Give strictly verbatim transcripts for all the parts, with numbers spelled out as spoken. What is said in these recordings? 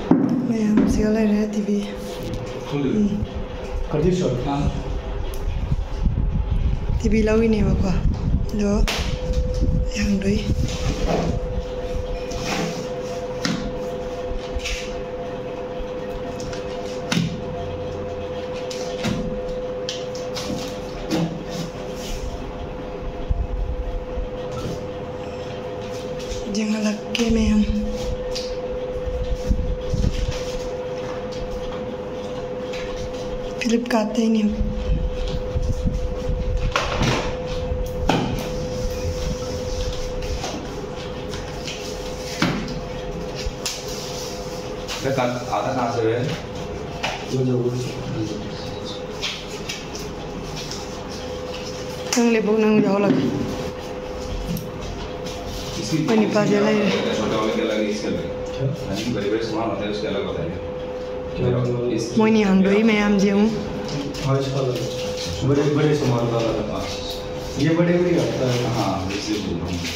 Ma'am सिगल रहे TV कदी shot TV लवी ने बको दो yang doi jangan lagi ma'am Flipkart ही नहीं आधा कहाँ से है? नंग ले बुक नंग जाओ लगे पनी पास ले छोटे वाले के अलग इसके अलग यानी बड़े बड़े सामान होते हैं उसके अलग होता है मोइनी हंगोई मैं आम जेऊं बड़े बड़े सामान का अलग ये बड़े बड़े आता है हाँ इसलिए बोल रहा हूँ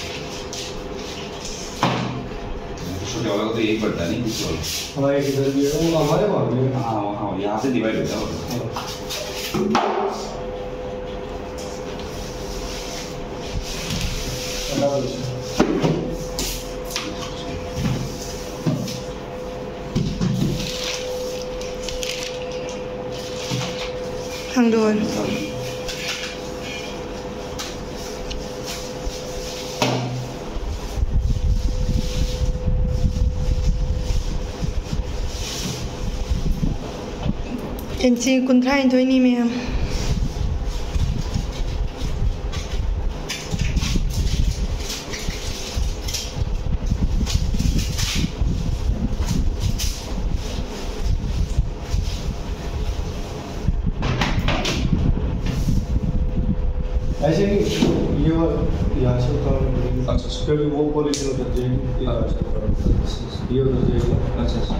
छोटे वाला को तो यही पड़ता है नहीं कुछ वाला हमारे इधर भी है वो हमारे वहाँ भी है हाँ हाँ यहाँ से डिवाइड होता है हंग दोर इंची कुंट्रा इंचो नहीं मैम ऐसे नहीं ये यहाँ से उतार अच्छा क्योंकि वो पॉलिसी उधर जाएगी ये उधर जाएगी अच्छा अच्छा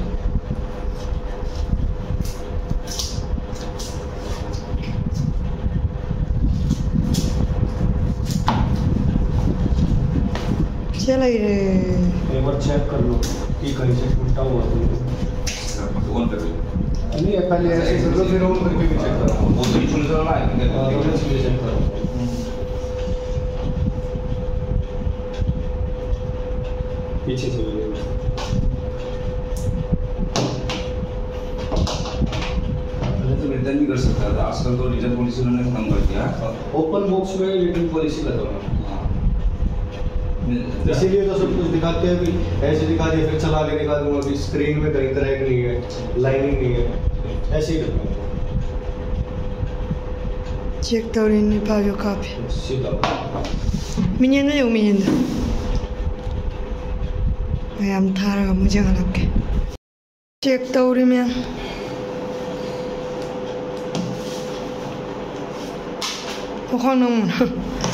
चलो ये एक बार चेक कर लो कि कहीं से टूटा हुआ तो ऑन कर लो नहीं पहले ऐसे कर लो फिर ऑन करके भी चेक करो वो तो इशू नजर आ रहा है दोनों चीजें चेक करो पीछे से पहले तो रिटर्न भी कर सकता था आजकल तो रिटर्न पॉलिसी उन्होंने कम कर दिया ओपन बॉक्स में रिटर्न पॉलिसी लगा हुआ हाँ इसीलिए तो सब कुछ दिखाते हैं भी ऐसे दिखा दिया फिर चला के दिखा दूंगा कि स्क्रीन में कहीं तरह की नहीं है लाइनिंग नहीं है ऐसे ही करना चेक तो नहीं पायो काफी सीधा मिनियन ना यो मिनियन मैम थारा का मुझे अलग के चेक तो रही मैम वो कौन है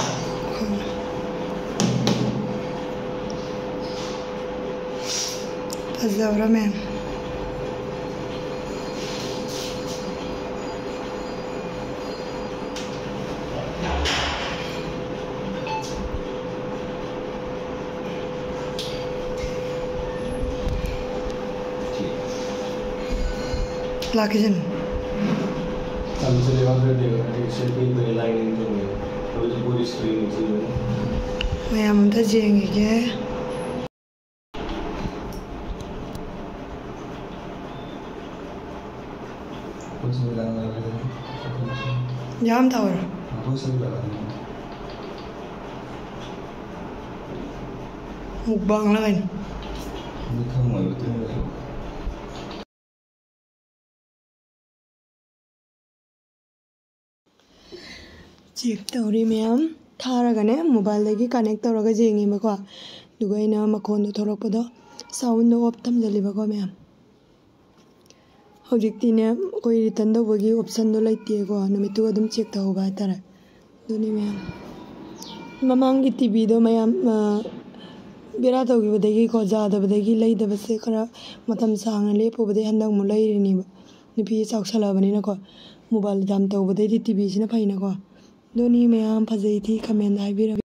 الزورة मैम लाकिजन अब चलेगा फिर देगा सेटिंग पे लाइनिंग तो नहीं है तो पूरी स्क्रीन चाहिए मैम तो जाएंगे क्या कुछ भी लगाना है जाम था और कुछ भी लगाना है mukbang lain दिखा मैं बताऊंगा चेक तौरी मैम थारगने मोबाइल दगी कनेक्ट तौरगा जेंगीबको दुगा इना मखोन थोरकपदो साउंड ऑफ थमजलिबको मैम हौजिक्तिने कोई रिटर्न दौबगी ऑप्शन दो लेतेको नमितु अदुम चेक तौबा तारा दुनी मैम ममांगी टीवी दो मैम बेरा तौगिबदगी को जादबदगी लेदबसे खरा मतम सांगना लेपोबदे हंदंग मु लेरिनिबा नुपी चाउसलाबनिनाको मोबाइल दाम तौबदे टीवी सिना फैनाको दोनी मैम फजैथी कमेंट हाइबिरा